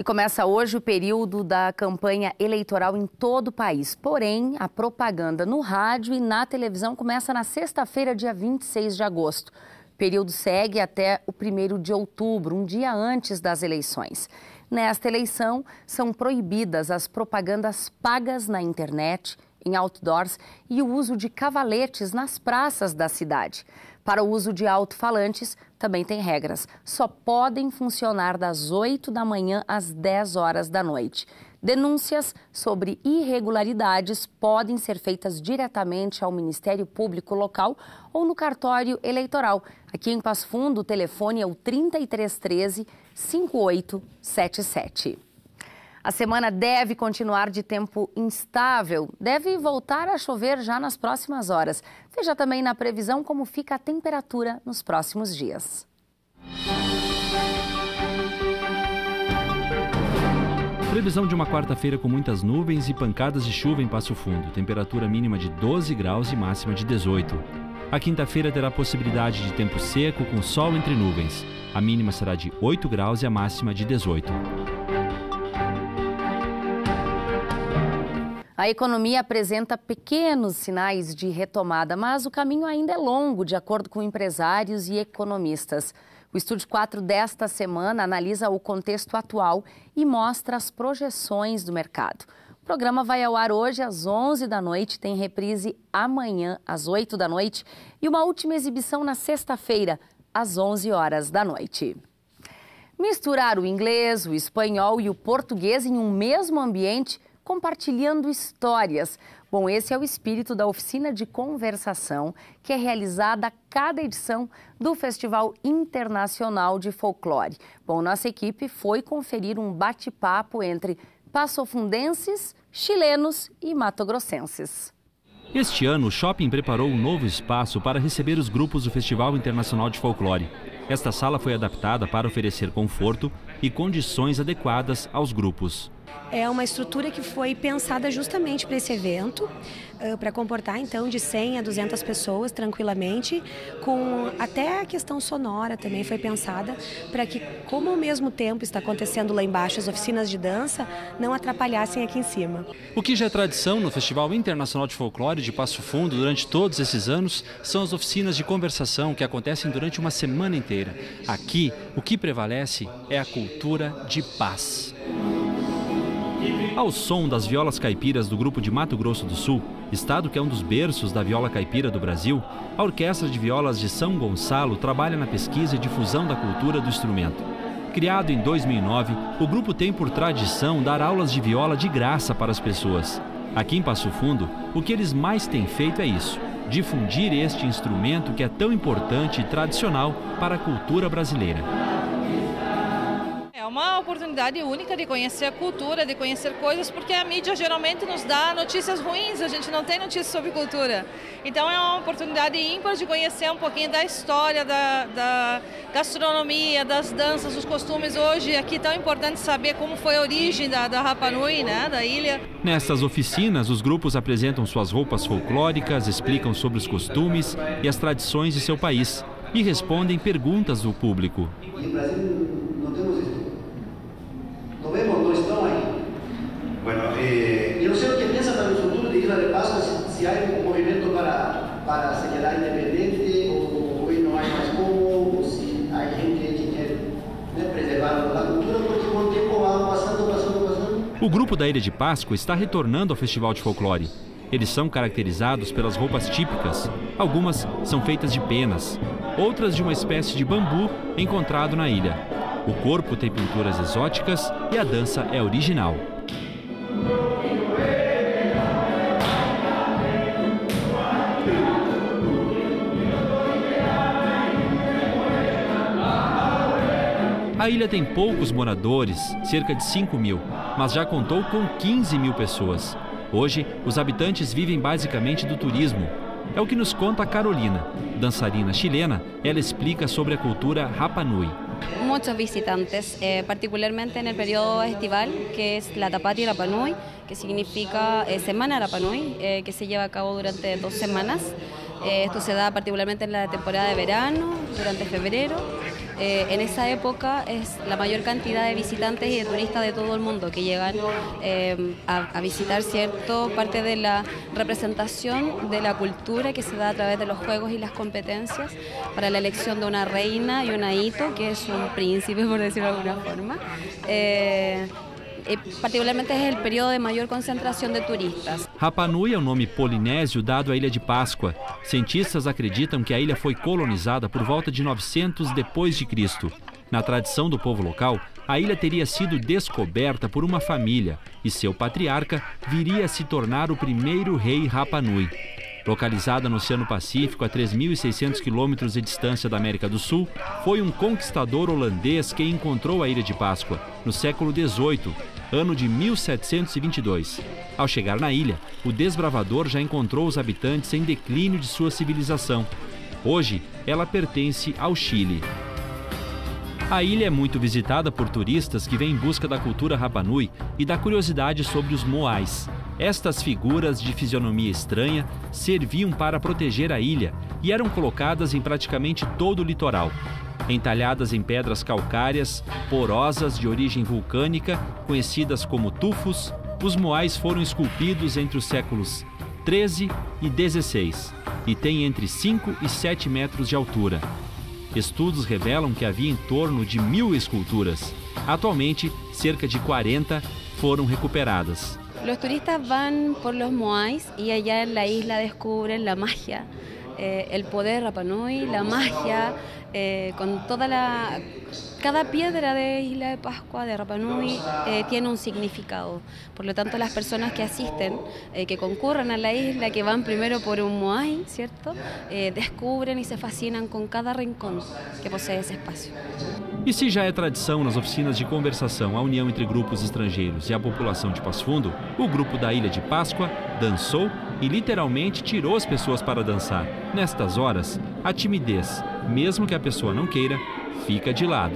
começa hoje o período da campanha eleitoral em todo o país. Porém, a propaganda no rádio e na televisão começa na sexta-feira, dia 26 de agosto. O período segue até o 1º de outubro, um dia antes das eleições. Nesta eleição, são proibidas as propagandas pagas na internet, em outdoors e o uso de cavaletes nas praças da cidade. Para o uso de alto-falantes, também tem regras. Só podem funcionar das 8 da manhã às 10 horas da noite. Denúncias sobre irregularidades podem ser feitas diretamente ao Ministério Público local ou no cartório eleitoral. Aqui em Passo Fundo, o telefone é o 3313-5877. A semana deve continuar de tempo instável, deve voltar a chover já nas próximas horas. Veja também na previsão como fica a temperatura nos próximos dias. Previsão de uma quarta-feira com muitas nuvens e pancadas de chuva em Passo Fundo. Temperatura mínima de 12 graus e máxima de 18. A quinta-feira terá possibilidade de tempo seco com sol entre nuvens. A mínima será de 8 graus e a máxima de 18. A economia apresenta pequenos sinais de retomada, mas o caminho ainda é longo, de acordo com empresários e economistas. O Estúdio 4 desta semana analisa o contexto atual e mostra as projeções do mercado. O programa vai ao ar hoje às 11 da noite, tem reprise amanhã às 8 da noite e uma última exibição na sexta-feira, às 11 horas da noite. Misturar o inglês, o espanhol e o português em um mesmo ambiente, compartilhando histórias. Bom, esse é o espírito da oficina de conversação que é realizada a cada edição do Festival Internacional de Folclore. Bom, nossa equipe foi conferir um bate-papo entre passofundenses, chilenos e matogrossenses. Este ano, o shopping preparou um novo espaço para receber os grupos do Festival Internacional de Folclore. Esta sala foi adaptada para oferecer conforto e condições adequadas aos grupos. É uma estrutura que foi pensada justamente para esse evento, para comportar então de 100 a 200 pessoas tranquilamente, com até a questão sonora também foi pensada para que, como ao mesmo tempo está acontecendo lá embaixo as oficinas de dança, não atrapalhassem aqui em cima. O que já é tradição no Festival Internacional de Folclore de Passo Fundo durante todos esses anos são as oficinas de conversação que acontecem durante uma semana inteira. Aqui, o que prevalece é a cultura de paz. Ao som das violas caipiras do grupo de Mato Grosso do Sul, estado que é um dos berços da viola caipira do Brasil, a Orquestra de Violas de São Gonçalo trabalha na pesquisa e difusão da cultura do instrumento. Criado em 2009, o grupo tem por tradição dar aulas de viola de graça para as pessoas. Aqui em Passo Fundo, o que eles mais têm feito é isso: difundir este instrumento que é tão importante e tradicional para a cultura brasileira. É uma oportunidade única de conhecer a cultura, de conhecer coisas, porque a mídia geralmente nos dá notícias ruins, a gente não tem notícias sobre cultura. Então é uma oportunidade ímpar de conhecer um pouquinho da história, da gastronomia, das danças, dos costumes. Hoje aqui é tão importante saber como foi a origem da Rapa Nui, né, da ilha. Nessas oficinas, os grupos apresentam suas roupas folclóricas, explicam sobre os costumes e as tradições de seu país e respondem perguntas do público. No estão aí. Bueno, eu não sei o que pensa para o futuro de Ilha de Páscoa, se há um movimento para se quedar independente ou não há mais como, ou se há gente que quer preservar a cultura, porque com o tempo vai passando. O grupo da Ilha de Páscoa está retornando ao Festival de Folclore. Eles são caracterizados pelas roupas típicas. Algumas são feitas de penas, outras de uma espécie de bambu encontrado na ilha. O corpo tem pinturas exóticas e a dança é original. A ilha tem poucos moradores, cerca de 5.000, mas já contou com 15.000 pessoas. Hoje, os habitantes vivem basicamente do turismo. É o que nos conta a Carolina, dançarina chilena. Ela explica sobre a cultura Rapa Nui. Muchos visitantes, particularmente en el periodo estival, que es la Tapati Rapa Nui, que significa Semana Rapa Nui, que se lleva a cabo durante 2 semanas. Esto se da particularmente en la temporada de verano, durante febrero. En esa época es la mayor cantidad de visitantes y de turistas de todo el mundo que llegan a visitar parte de la representación de la cultura que se da a través de los juegos y las competencias para la elección de una reina y una hito, que es un príncipe, por decirlo de alguna forma. Particularmente é o período de maior concentração de turistas. Rapa Nui é o nome polinésio dado à Ilha de Páscoa. Cientistas acreditam que a ilha foi colonizada por volta de 900 d.C. Na tradição do povo local, a ilha teria sido descoberta por uma família e seu patriarca viria a se tornar o primeiro rei Rapa Nui. Localizada no Oceano Pacífico, a 3.600 quilômetros de distância da América do Sul, foi um conquistador holandês quem encontrou a Ilha de Páscoa, no século XVIII, ano de 1722. Ao chegar na ilha, o desbravador já encontrou os habitantes em declínio de sua civilização. Hoje, ela pertence ao Chile. A ilha é muito visitada por turistas que vêm em busca da cultura Rapa Nui e da curiosidade sobre os moais. Estas figuras de fisionomia estranha serviam para proteger a ilha e eram colocadas em praticamente todo o litoral. Entalhadas em pedras calcárias, porosas de origem vulcânica, conhecidas como tufos, os moais foram esculpidos entre os séculos 13 e 16 e têm entre 5 e 7 metros de altura. Estudos revelam que havia em torno de 1.000 esculturas. Atualmente, cerca de 40 foram recuperadas. Los turistas van por los moais y allá en la isla descubren la magia, el poder Rapa Nui, la magia, con cada piedra de Isla de Pascua, de Rapa Nui, tiene un significado. Por lo tanto, las personas que asisten, que concurren a la isla, que van primero por un moai, ¿cierto? Descubren y se fascinan con cada rincón que posee ese espacio. E se já é tradição nas oficinas de conversação a união entre grupos estrangeiros e a população de Passo Fundo, o grupo da Ilha de Páscoa dançou e literalmente tirou as pessoas para dançar. Nestas horas, a timidez, mesmo que a pessoa não queira, fica de lado.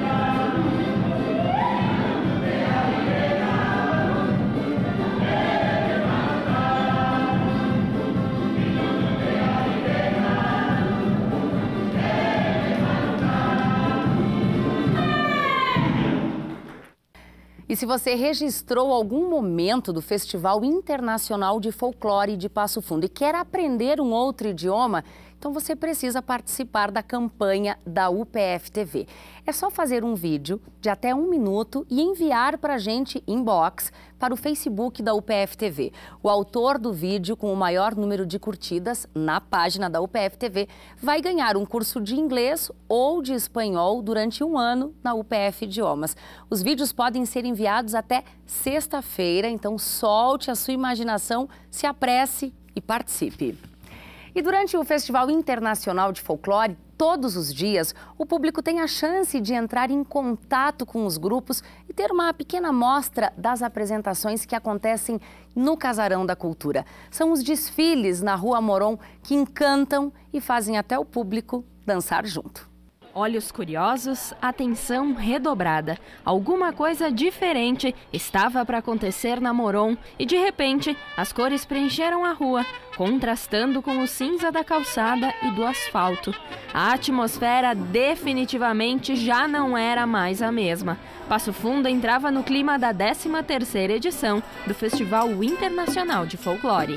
E se você registrou algum momento do Festival Internacional de Folclore de Passo Fundo e quer aprender um outro idioma, então você precisa participar da campanha da UPF TV. É só fazer um vídeo de até 1 minuto e enviar para a gente inbox para o Facebook da UPF TV. O autor do vídeo com o maior número de curtidas na página da UPF TV vai ganhar um curso de inglês ou de espanhol durante 1 ano na UPF Idiomas. Os vídeos podem ser enviados até sexta-feira, então solte a sua imaginação, se apresse e participe. E durante o Festival Internacional de Folclore, todos os dias, o público tem a chance de entrar em contato com os grupos e ter uma pequena amostra das apresentações que acontecem no Casarão da Cultura. São os desfiles na Rua Moron que encantam e fazem até o público dançar junto. Olhos curiosos, atenção redobrada. Alguma coisa diferente estava para acontecer na Moron e, de repente, as cores preencheram a rua, contrastando com o cinza da calçada e do asfalto. A atmosfera definitivamente já não era mais a mesma. Passo Fundo entrava no clima da 13ª edição do Festival Internacional de Folclore.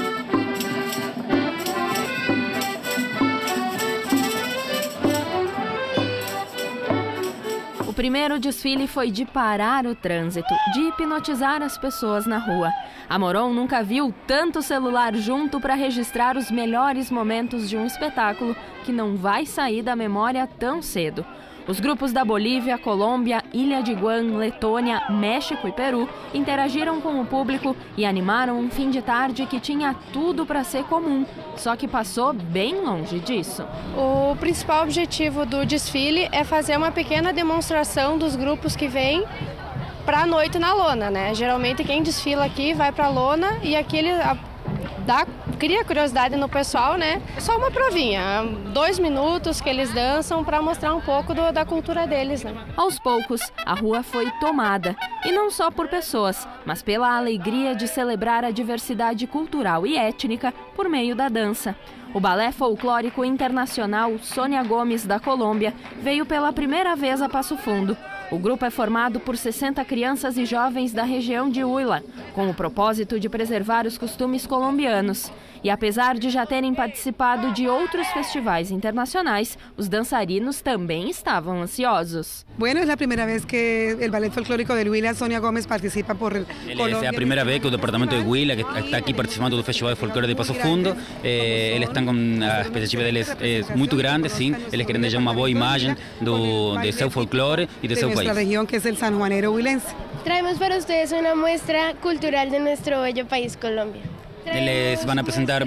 O primeiro desfile foi de parar o trânsito, de hipnotizar as pessoas na rua. A Moron nunca viu tanto celular junto para registrar os melhores momentos de um espetáculo que não vai sair da memória tão cedo. Os grupos da Bolívia, Colômbia, Ilha de Guam, Letônia, México e Peru interagiram com o público e animaram um fim de tarde que tinha tudo para ser comum, só que passou bem longe disso. O principal objetivo do desfile é fazer uma pequena demonstração dos grupos que vêm para a noite na lona, né? Geralmente quem desfila aqui vai para a lona e aqui ele cria curiosidade no pessoal, né? É só uma provinha, 2 minutos que eles dançam para mostrar um pouco da cultura deles, né? Aos poucos, a rua foi tomada, e não só por pessoas, mas pela alegria de celebrar a diversidade cultural e étnica por meio da dança. O Balé Folclórico Internacional Sônia Gomes, da Colômbia, veio pela primeira vez a Passo Fundo. O grupo é formado por 60 crianças e jovens da região de Huila, com o propósito de preservar os costumes colombianos. E apesar de já terem participado de outros festivais internacionais, os dançarinos também estavam ansiosos. Bueno, es la primera vez que el Ballet Folclórico de Huila, Sônia Gomes, participa por Colombia. É a primeira vez que o departamento de Huila, que está aqui participando do Festival de Folclore de Passo Fundo, eles estão com a expectativa deles muito grande, sim. Eles querem deixar uma boa imagem de seu folclore e de seu país. Nuestra región, que es el sanjuanero huilense. Traemos para ustedes una muestra cultural de nuestro bello país, Colombia. Eles vão apresentar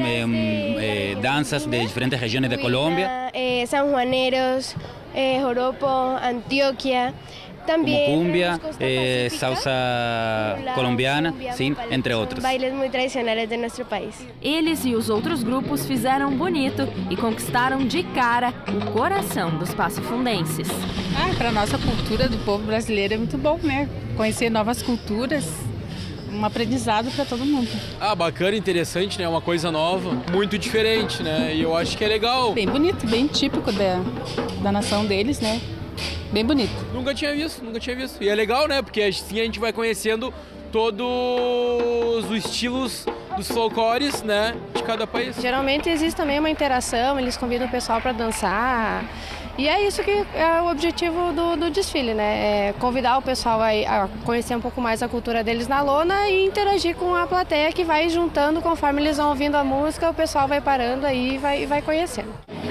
danças de diferentes regiões da Colômbia. Sanjuaneros, joropo, Antioquia. Como cumbia, salsa colombiana, sim, entre outros. Bailes muito tradicionais de nosso país. Eles e os outros grupos fizeram bonito e conquistaram de cara o coração dos passofundenses. Para a nossa cultura do povo brasileiro é muito bom, né? Conhecer novas culturas. Um aprendizado para todo mundo. Bacana, interessante, né? Uma coisa nova, muito diferente, né? E eu acho que é legal. Bem bonito, bem típico da nação deles, né? Bem bonito. Nunca tinha visto. E é legal, né? Porque assim a gente vai conhecendo todos os estilos dos folclores, né? De cada país. Geralmente existe também uma interação, eles convidam o pessoal para dançar. E é isso que é o objetivo do desfile, né? É convidar o pessoal a conhecer um pouco mais a cultura deles na lona e interagir com a plateia que vai juntando conforme eles vão ouvindo a música, o pessoal vai parando aí e vai conhecendo.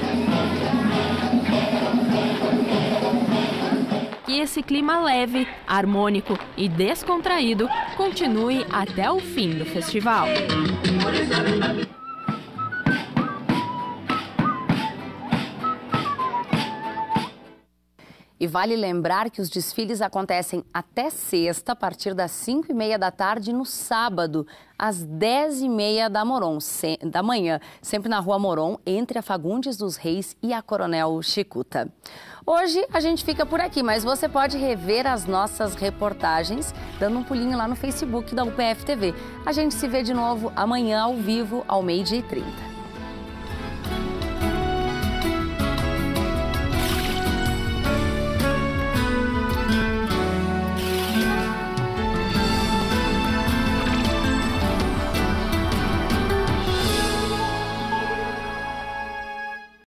Que esse clima leve, harmônico e descontraído continue até o fim do festival. E vale lembrar que os desfiles acontecem até sexta, a partir das 5h30 da tarde, e no sábado, às 10h30 da manhã, sempre na Rua Moron, entre a Fagundes dos Reis e a Coronel Chicuta. Hoje a gente fica por aqui, mas você pode rever as nossas reportagens dando um pulinho lá no Facebook da UPF TV. A gente se vê de novo amanhã ao vivo, ao 12h30.